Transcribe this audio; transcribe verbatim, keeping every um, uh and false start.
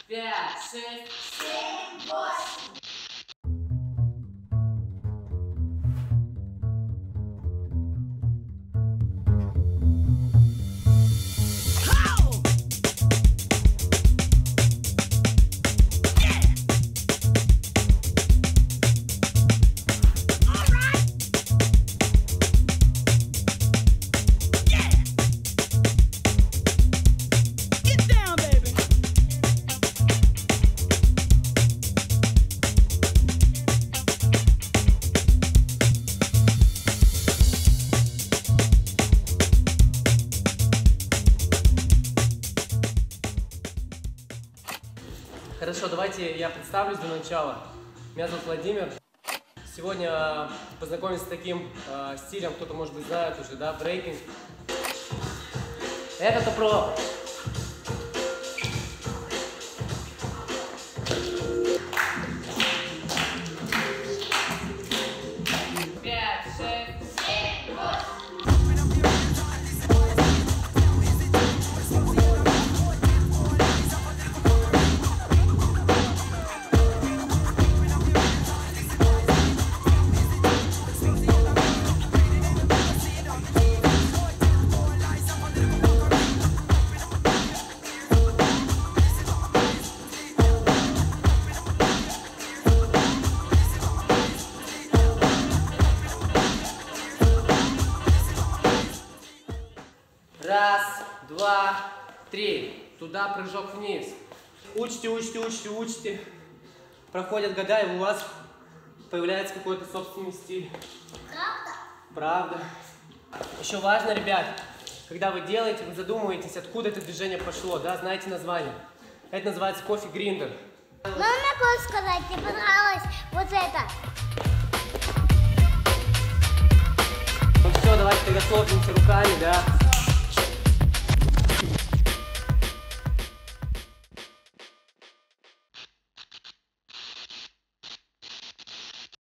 пять, шесть, семь, восемь. Хорошо, давайте я представлюсь для начала. Меня зовут Владимир. Сегодня познакомимся с таким э, стилем, кто-то, может быть, знает уже, да, брейкинг. Это-то про... пять, шесть, семь, восемь. Раз, два, три. Туда прыжок вниз. Учите, учите, учите, учите. Проходят года, и у вас появляется какой-то собственный стиль. Правда? Правда. Еще важно, ребят, когда вы делаете, вы задумываетесь, откуда это движение пошло, да, знаете название. Это называется кофе гриндер. Ну, могу сказать, тебе понравилось вот это. Ну все, давайте тогда хлопнемся руками, да.